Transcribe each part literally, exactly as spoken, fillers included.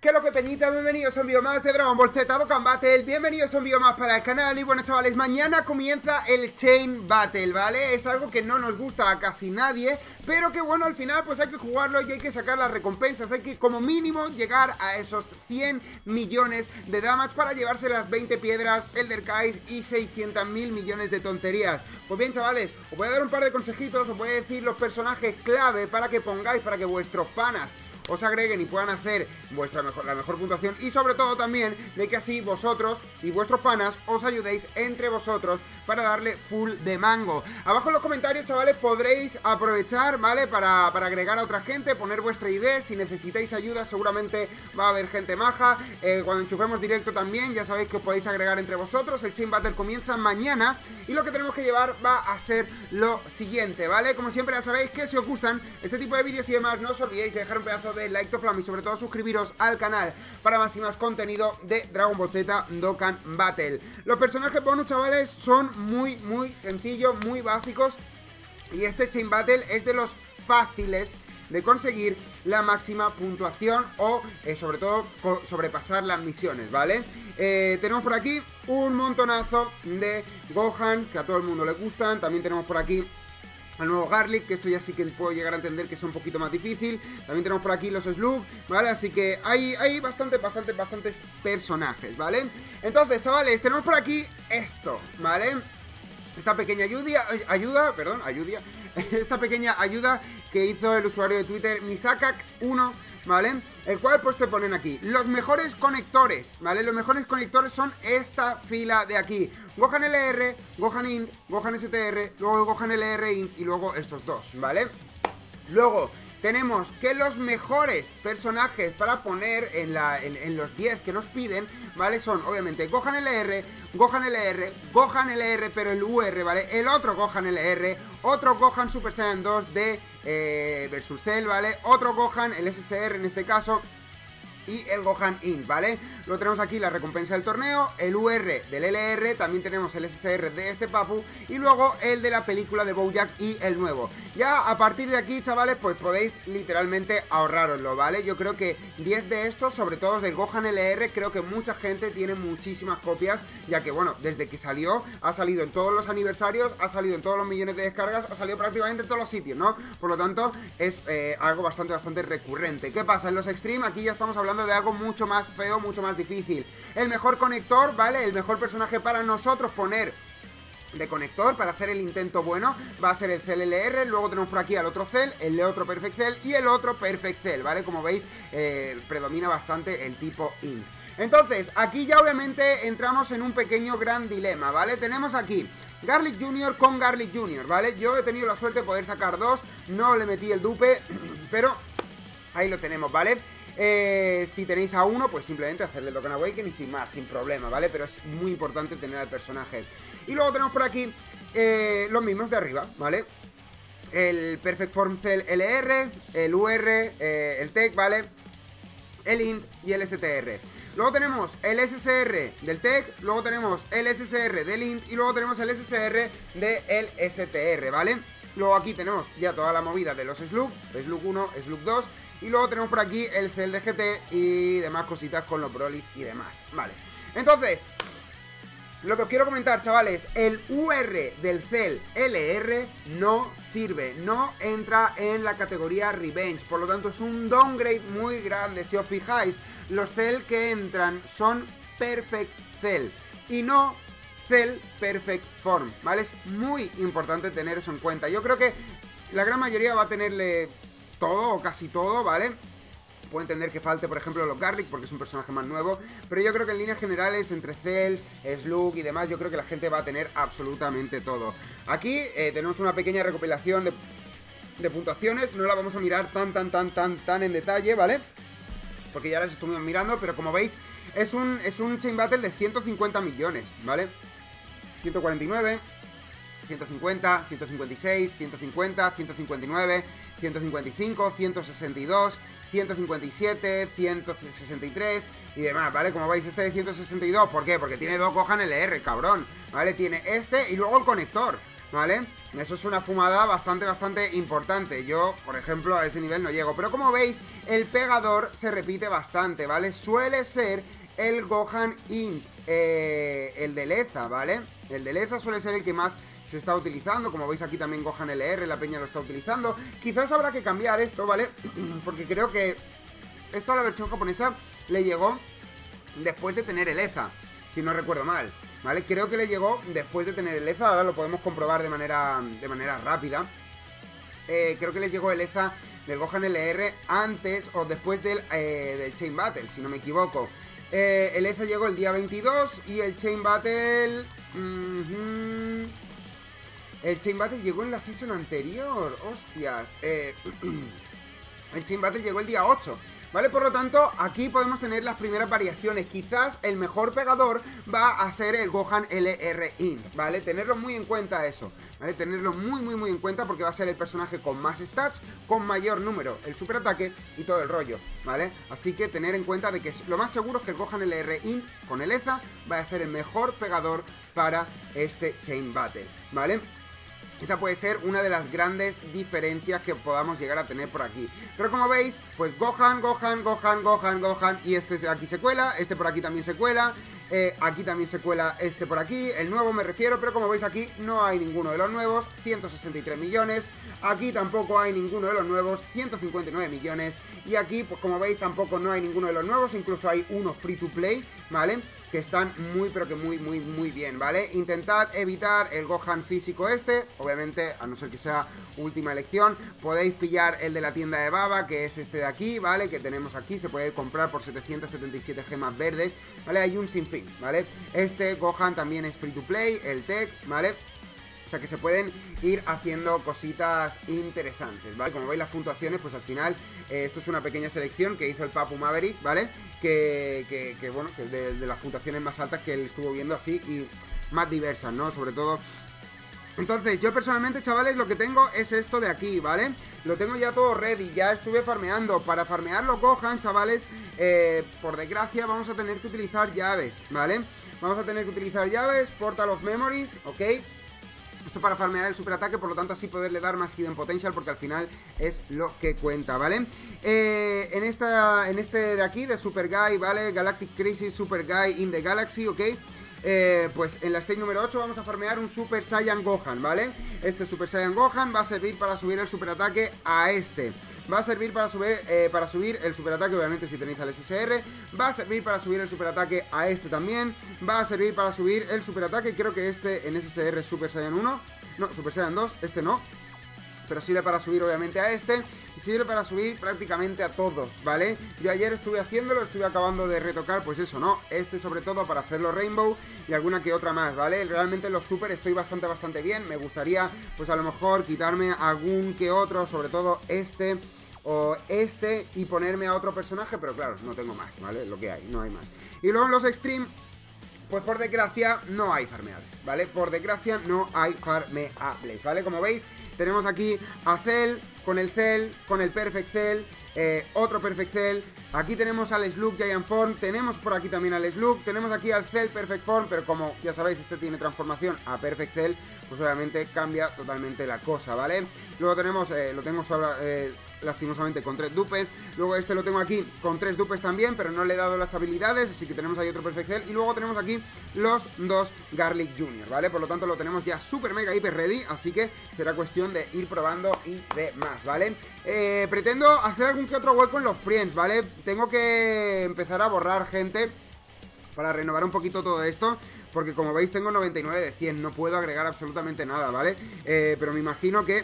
¿Qué es lo que peñita? Bienvenidos a un vídeo más de Dragon Ball Z Dokkan Battle. Bienvenidos a un vídeo más para el canal. Y bueno, chavales, mañana comienza el Chain Battle, ¿vale? Es algo que no nos gusta a casi nadie, pero que bueno, al final pues hay que jugarlo y hay que sacar las recompensas. Hay que como mínimo llegar a esos cien millones de damage para llevarse las veinte piedras, Elder Kais y seiscientos mil millones de tonterías. Pues bien, chavales, os voy a dar un par de consejitos, os voy a decir los personajes clave para que pongáis, para que vuestros panas os agreguen y puedan hacer vuestra mejor, la mejor puntuación, y sobre todo también de que así vosotros y vuestros panas os ayudéis entre vosotros para darle full de mango. Abajo en los comentarios, chavales, podréis aprovechar, ¿vale? Para, para agregar a otra gente, poner vuestra I D. Si necesitáis ayuda, seguramente va a haber gente maja. eh, Cuando enchufemos directo también, ya sabéis que os podéis agregar entre vosotros. El Chain Battle comienza mañana y lo que tenemos que llevar va a ser lo siguiente, ¿vale? Como siempre, ya sabéis que si os gustan este tipo de vídeos y demás, no os olvidéis de dejar un pedazo de de like to flam y sobre todo suscribiros al canal para más y más contenido de Dragon Ball Z Dokkan Battle. Los personajes bonus, chavales, son muy muy sencillos, muy básicos, y este Chain Battle es de los fáciles de conseguir la máxima puntuación o eh, sobre todo sobrepasar las misiones, ¿vale? Eh, tenemos por aquí un montonazo de Gohan que a todo el mundo le gustan. También tenemos por aquí al nuevo Garlic, que esto ya sí que puedo llegar a entender que es un poquito más difícil. También tenemos por aquí los Slug, ¿vale? Así que hay, hay bastantes, bastantes, bastantes personajes, ¿vale? Entonces, chavales, tenemos por aquí esto, ¿vale? Esta pequeña ayuda, ayuda, perdón, ayuda, esta pequeña ayuda que hizo el usuario de Twitter Misakak uno, ¿vale? El cual pues te ponen aquí los mejores conectores, ¿vale? Los mejores conectores son esta fila de aquí: Gohan L R, Gohan Int, Gohan S T R, luego Gohan L R Int y luego estos dos, ¿vale? Luego tenemos que los mejores personajes para poner en, la, en, en los diez que nos piden, ¿vale? Son obviamente Gohan L R, Gohan L R, Gohan L R, pero el U R, ¿vale? El otro Gohan L R, otro Gohan Super Saiyan dos de eh, versus Cell, ¿vale? Otro Gohan, el S S R en este caso, y el Gohan Int, ¿vale? Lo tenemos aquí, la recompensa del torneo, el U R del L R, también tenemos el S S R de este Papu, y luego el de la película de Bojack y el nuevo. Ya a partir de aquí, chavales, pues podéis literalmente ahorraroslo, ¿vale? Yo creo que diez de estos, sobre todo del Gohan L R, creo que mucha gente tiene muchísimas copias, ya que, bueno, desde que salió, ha salido en todos los aniversarios, ha salido en todos los millones de descargas, ha salido prácticamente en todos los sitios, ¿no? Por lo tanto, es eh, algo bastante, bastante recurrente. ¿Qué pasa? En los Extreme, aquí ya estamos hablando de algo mucho más feo, mucho más difícil. El mejor conector, ¿vale? El mejor personaje para nosotros poner de conector para hacer el intento bueno va a ser el Cell L R. Luego tenemos por aquí al otro Cell, el otro Perfect Cell y el otro Perfect Cell, ¿vale? Como veis, eh, predomina bastante el tipo Int. Entonces, aquí ya obviamente entramos en un pequeño gran dilema, ¿vale? Tenemos aquí Garlic junior con Garlic junior, ¿vale? Yo he tenido la suerte de poder sacar dos, no le metí el dupe, pero ahí lo tenemos, ¿vale? Eh, si tenéis a uno, pues simplemente hacerle Dokkan Awaken y sin más, sin problema, ¿vale? Pero es muy importante tener al personaje. Y luego tenemos por aquí eh, los mismos de arriba, ¿vale? El Perfect Form Cell L R, el U R, eh, el Tech, ¿vale? El Int y el S T R. Luego tenemos el S S R del Tech, luego tenemos el S S R del Int y luego tenemos el S S R del S T R, ¿vale? Luego aquí tenemos ya toda la movida de los Slug, Slug uno, Slug dos. Y luego tenemos por aquí el Cell de G T y demás cositas con los Brolys y demás, vale. Entonces, lo que os quiero comentar, chavales, el U R del Cell L R no sirve, no entra en la categoría Revenge, por lo tanto es un downgrade muy grande. Si os fijáis, los Cell que entran son Perfect Cell y no Cell Perfect Form, ¿vale? Es muy importante tener eso en cuenta. Yo creo que la gran mayoría va a tenerle todo o casi todo, ¿vale? Puedo entender que falte, por ejemplo, los Garlic porque es un personaje más nuevo, pero yo creo que en líneas generales, entre Cells, Slug y demás, yo creo que la gente va a tener absolutamente todo. Aquí eh, tenemos una pequeña recopilación de, de puntuaciones, no la vamos a mirar tan, tan, tan, tan, tan en detalle, ¿vale? Porque ya las estuvimos mirando, pero como veis, es un, es un Chain Battle de ciento cincuenta millones, ¿vale? ciento cuarenta y nueve, ciento cincuenta, ciento cincuenta y seis, ciento cincuenta, ciento cincuenta y nueve, ciento cincuenta y cinco, ciento sesenta y dos, ciento cincuenta y siete, ciento sesenta y tres y demás, ¿vale? Como veis, este de ciento sesenta y dos, ¿por qué? Porque tiene dos Gohan L R, cabrón, ¿vale? Tiene este y luego el conector. ¿vale? Eso es una fumada bastante, bastante importante. Yo, por ejemplo, a ese nivel no llego. Pero como veis, el pegador se repite bastante, ¿vale? Suele ser el Gohan Inc, eh, el de Leza, ¿vale? El de Leza suele ser el que más se está utilizando. Como veis aquí también Gohan L R, la peña lo está utilizando. Quizás habrá que cambiar esto, ¿vale? Porque creo que esto a la versión japonesa le llegó después de tener el Leza, si no recuerdo mal, ¿vale? Creo que le llegó después de tener el Leza. Ahora lo podemos comprobar de manera, de manera rápida. eh, Creo que les llegó el Leza del Gohan L R antes o después del, eh, del Chain Battle, si no me equivoco. eh, El Leza llegó el día veintidós y el Chain Battle... Uh-huh, el Chain Battle llegó en la season anterior. Hostias. eh, El Chain Battle llegó el día ocho, ¿vale? Por lo tanto, aquí podemos tener las primeras variaciones. Quizás el mejor pegador va a ser el Gohan L R Inc, ¿vale? Tenerlo muy en cuenta eso, ¿vale? Tenerlo muy, muy, muy en cuenta porque va a ser el personaje con más stats, con mayor número, el superataque y todo el rollo, ¿vale? Así que tener en cuenta de que lo más seguro es que el Gohan L R Inc con el Leza va a ser el mejor pegador para este Chain Battle, ¿vale? Esa puede ser una de las grandes diferencias que podamos llegar a tener por aquí. Pero como veis, pues Gohan, Gohan, Gohan, Gohan, Gohan. Y este aquí se cuela, este por aquí también se cuela. eh, Aquí también se cuela este por aquí. El nuevo me refiero, pero como veis aquí no hay ninguno de los nuevos. ciento sesenta y tres millones. Aquí tampoco hay ninguno de los nuevos. ciento cincuenta y nueve millones. Y aquí, pues como veis, tampoco no hay ninguno de los nuevos. Incluso hay uno free to play, ¿vale? Que están muy, pero que muy, muy, muy bien, ¿vale? Intentad evitar el Gohan físico este. Obviamente, a no ser que sea última elección, podéis pillar el de la tienda de Baba, que es este de aquí, ¿vale? Que tenemos aquí, se puede comprar por setecientas setenta y siete gemas verdes, ¿vale? Hay un sinfín, ¿vale? Este Gohan también es free to play, el Tech, ¿vale? O sea que se pueden ir haciendo cositas interesantes, ¿vale? Como veis las puntuaciones, pues al final eh, esto es una pequeña selección que hizo el Papu Maverick, ¿vale? Que, que, que bueno, que de, de las puntuaciones más altas que él estuvo viendo así y más diversas, ¿no? Sobre todo... Entonces, yo personalmente, chavales, lo que tengo es esto de aquí, ¿vale? Lo tengo ya todo ready, ya estuve farmeando. Para farmear los Gohan, chavales, eh, por desgracia vamos a tener que utilizar llaves, ¿vale? Vamos a tener que utilizar llaves, Portal of Memories, ¿ok? Esto para farmear el superataque, por lo tanto así poderle dar más Hidden Potential, porque al final es lo que cuenta, ¿vale? Eh, en, esta, en este de aquí, de Super Guy, ¿vale? Galactic Crisis Super Guy in the Galaxy, ¿ok? Eh, pues en la stage número ocho vamos a farmear un Super Saiyan Gohan, ¿vale? Este Super Saiyan Gohan va a servir para subir el superataque a este. Va a servir para subir, eh, para subir el superataque, obviamente si tenéis al S S R. Va a servir para subir el superataque a este también. Va a servir para subir el superataque, creo que este en S S R es Super Saiyan uno. No, Super Saiyan dos, este no. Pero sirve para subir obviamente a este. Y sirve para subir prácticamente a todos, ¿vale? Yo ayer estuve haciéndolo, estuve acabando de retocar, pues eso, ¿no? Este sobre todo para hacerlo Rainbow y alguna que otra más, ¿vale? Realmente los super estoy bastante, bastante bien. Me gustaría, pues a lo mejor quitarme algún que otro, sobre todo este o este, y ponerme a otro personaje, pero claro, no tengo más, ¿vale? Lo que hay, no hay más. Y luego en los Extreme, pues por desgracia no hay farmeables, ¿vale? Por desgracia no hay farmeables, ¿vale? Como veis, tenemos aquí a Cell, con el Cell, con el Perfect Cell, eh, otro Perfect Cell. Aquí tenemos al Slug Giant Form, tenemos por aquí también al Slug, tenemos aquí al Cell Perfect Form, pero como ya sabéis, este tiene transformación a Perfect Cell, pues obviamente cambia totalmente la cosa, ¿vale? Luego tenemos, eh, lo tengo sobre, eh, lastimosamente con tres dupes. Luego este lo tengo aquí con tres dupes también, pero no le he dado las habilidades, así que tenemos ahí otro Perfect Cell. Y luego tenemos aquí los dos Garlic Junior, ¿vale? Por lo tanto lo tenemos ya super mega hiper ready, así que será cuestión de ir probando y demás, ¿vale? Eh, pretendo hacer algún que otro hueco en los Friends, ¿vale? Tengo que empezar a borrar gente para renovar un poquito todo esto, porque como veis tengo noventa y nueve de cien, no puedo agregar absolutamente nada, ¿vale? Eh, pero me imagino que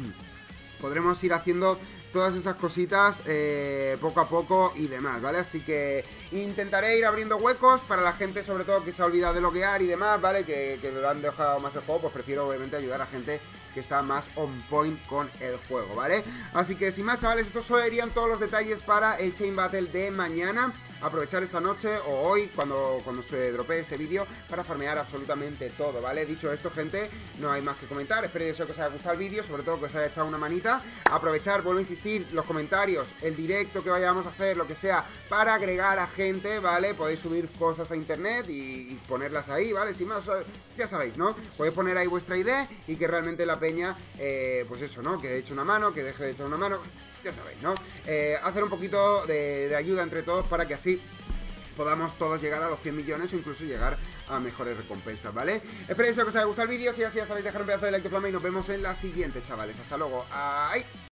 podremos ir haciendo todas esas cositas eh, poco a poco y demás, ¿vale? Así que intentaré ir abriendo huecos para la gente, sobre todo que se ha olvidado de loguear y demás, ¿vale? Que, que lo han dejado más el juego, pues prefiero obviamente ayudar a gente que está más on point con el juego, ¿vale? Así que sin más, chavales, estos serían todos los detalles para el Chain Battle de mañana. aprovechar esta noche o hoy, cuando, cuando se dropee este vídeo, para farmear absolutamente todo, ¿vale? Dicho esto, gente, no hay más que comentar. Espero y deseo que os haya gustado el vídeo, sobre todo que os haya echado una manita. Aprovechar, vuelvo a insistir, los comentarios, el directo que vayamos a hacer, lo que sea, para agregar a gente, ¿vale? Podéis subir cosas a internet y, y ponerlas ahí, ¿vale? Si más, ya sabéis, ¿no? Podéis poner ahí vuestra idea y que realmente la peña, eh, pues eso, ¿no? Que eche una mano, que deje de echar una mano, ya sabéis, ¿no? Eh, hacer un poquito de, de ayuda entre todos para que así podamos todos llegar a los cien millones o incluso llegar a mejores recompensas, ¿vale? Espero que os haya gustado el vídeo. Si así, ya sabéis, dejar un pedazo de like de flama y nos vemos en la siguiente, chavales. Hasta luego. ¡Ay!